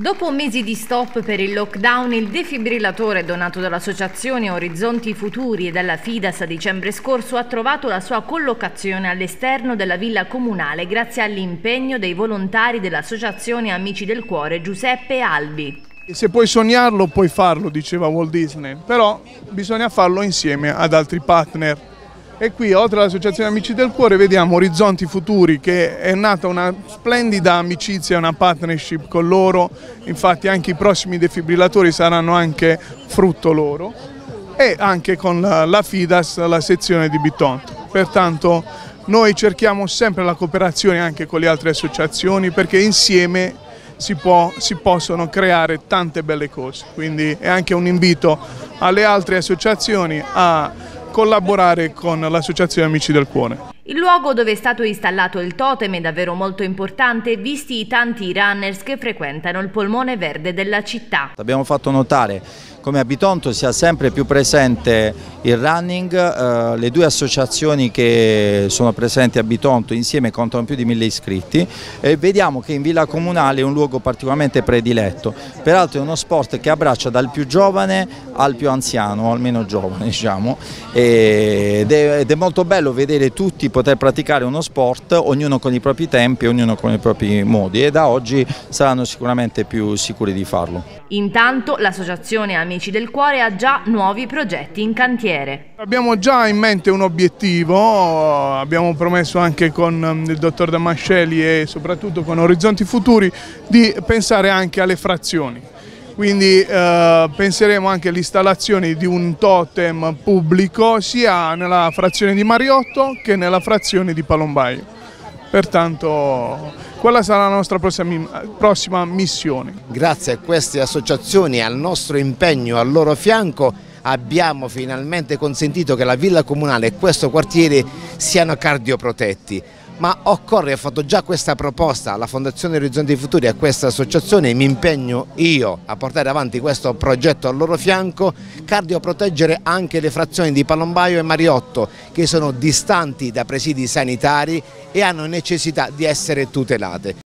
Dopo mesi di stop per il lockdown, il defibrillatore donato dall'associazione Orizzonti Futuri e dalla Fidas a dicembre scorso ha trovato la sua collocazione all'esterno della villa comunale grazie all'impegno dei volontari dell'associazione Amici del Cuore Giuseppe Albi. Se puoi sognarlo, puoi farlo, diceva Walt Disney, però bisogna farlo insieme ad altri partner. E qui, oltre all'Associazione Amici del Cuore, vediamo Orizzonti Futuri, che è nata una splendida amicizia, una partnership con loro, infatti anche i prossimi defibrillatori saranno anche frutto loro, e anche con la Fidas, la sezione di Bitonto. Pertanto noi cerchiamo sempre la cooperazione anche con le altre associazioni, perché insieme si possono creare tante belle cose, quindi è anche un invito alle altre associazioni a collaborare con l'Associazione Amici del Cuore. Il luogo dove è stato installato il totem è davvero molto importante, visti i tanti runners che frequentano il polmone verde della città. Abbiamo fatto notare come a Bitonto sia sempre più presente il running, le due associazioni che sono presenti a Bitonto insieme contano più di 1000 iscritti e vediamo che in Villa Comunale è un luogo particolarmente prediletto, peraltro è uno sport che abbraccia dal più giovane al più anziano, o almeno giovane diciamo, ed è molto bello vedere tutti poter praticare uno sport, ognuno con i propri tempi, ognuno con i propri modi, e da oggi saranno sicuramente più sicuri di farlo. Intanto l'associazione Amici del Cuore ha già nuovi progetti in cantiere. Abbiamo già in mente un obiettivo, abbiamo promesso anche con il dottor Damascelli e soprattutto con Orizzonti Futuri di pensare anche alle frazioni. Quindi penseremo anche all'installazione di un totem pubblico sia nella frazione di Mariotto che nella frazione di Palombaio. Pertanto quella sarà la nostra prossima missione. Grazie a queste associazioni e al nostro impegno al loro fianco abbiamo finalmente consentito che la villa comunale e questo quartiere siano cardioprotetti. Ma occorre, ho fatto già questa proposta alla Fondazione Orizzonti Futuri, a questa associazione, e mi impegno io a portare avanti questo progetto al loro fianco, cardioproteggere anche le frazioni di Palombaio e Mariotto che sono distanti da presidi sanitari e hanno necessità di essere tutelate.